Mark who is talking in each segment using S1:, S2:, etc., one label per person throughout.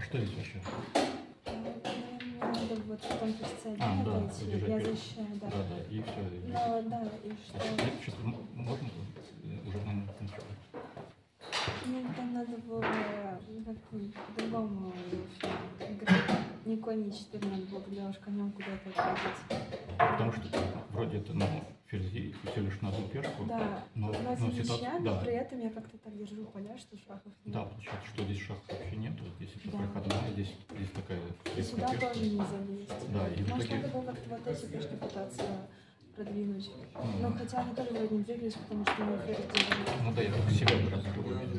S1: что здесь вообще?
S2: Мне надо вот в том ферзце один
S1: Да,
S2: отойти, я защищаю, да.
S1: Да, да, и все.
S2: Ну, да, и что?
S1: Что-то можно уже, наверное, ничего.
S2: Ну, там надо было как по-другому играть. Не конь e4 надо было делать конем куда-то отходить.
S1: Потому что вроде это, ну, ферзь всего лишь на одну пешку.
S2: Да,
S1: но
S2: у нас ничья,
S1: да.
S2: но при этом я как-то так держу поля, что шахов нет.
S1: Да, получается, что здесь шахов вообще нет, вот здесь это
S2: Да.
S1: проходная, здесь такая
S2: И сюда
S1: пешка.
S2: тоже не залезть.
S1: Да, и в
S2: Может,
S1: итоге...
S2: надо было как-то вот эти пешки пытаться продвинуть. Но хотя они тоже вроде не двигались, потому что мы ферзь держим.
S1: Ну да, я только себя раз другой видел.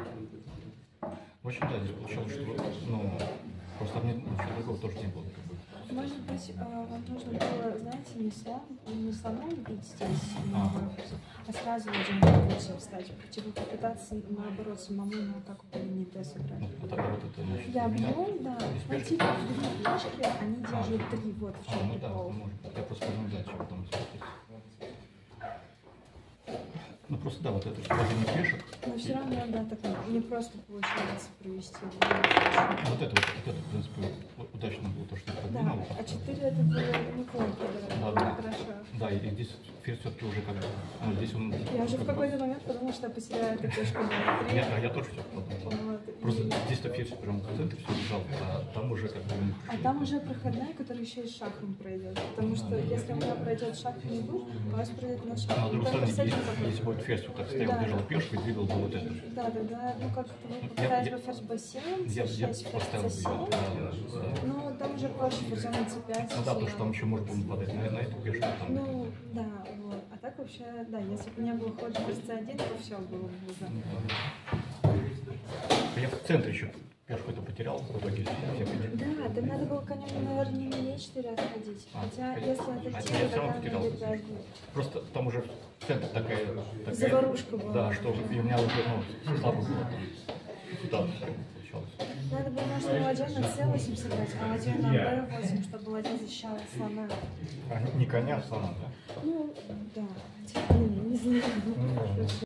S1: В общем, да, здесь получалось, что, ну, просто мне ничего другого тоже не было, как бы.
S2: Может быть, вам нужно было, знаете, не слоном бить здесь, а сразу один на встать. Типа попытаться, наоборот, самому на атаку по линии Т сыграть.
S1: Ну, а тогда вот это, значит,
S2: Я
S1: меня...
S2: бью, да. Ну, типа, две пешки, они держат три, вот в чем
S1: ну да,
S2: прикол.
S1: может быть. Я просто подумал, да, что там смотреть. Ну просто да, вот это положение пешек.
S2: Но все равно, да, так не просто получается провести.
S1: Вот это, в принципе, удачно было то, что я
S2: Да,
S1: подвинул.
S2: а 4 это было неплохо, да,
S1: Да.
S2: хорошо.
S1: Да, и здесь ферзь все-таки уже как бы, ну, здесь он...
S2: Я уже в какой-то момент подумала, что я потеряю эту пешку на 3.
S1: Я тоже все подумал.
S2: Вот,
S1: Просто здесь-то ферзь прям в центре все лежал, а там уже как бы...
S2: А там уже проходная, которая еще и шахом пройдет. Потому что если у меня пройдет шах и не будет, у вас пройдет на шах.
S1: А на другой стороне,
S2: с этим
S1: если будет ферзь вот так стоял,
S2: да.
S1: держал пешку и двигал бы вот это.
S2: Да, ну как-то вы попытались бы ферзь b7,
S1: Я
S2: c6,
S1: поставил
S2: ферзь
S1: бы
S2: c7.
S1: ее.
S2: Ну, там уже проще ферзем на c5.
S1: Ну да, потому что там еще может было нападать на эту пешку. Там.
S2: Ну, да, вот. А так вообще, да, если бы у меня был ход ферзь c1, то все было бы уже.
S1: Я в центре еще пешку-то потерял в итоге.
S2: Да, там надо было, конечно, наверное, не на e4 отходить. Хотя, если отойти,
S1: я
S2: то
S1: все
S2: тогда
S1: равно потерял.
S2: на e5 будет.
S1: Просто там уже центр такая
S2: Заварушка была.
S1: Да, что и у меня уже, ну, слабо было там. Да, получалось.
S2: Надо было, может, не ладья на c8 сыграть, а ладья на b8, чтобы ладья защищала слона.
S1: А не коня, а слона, да?
S2: Ну, да. Типа, не знаю.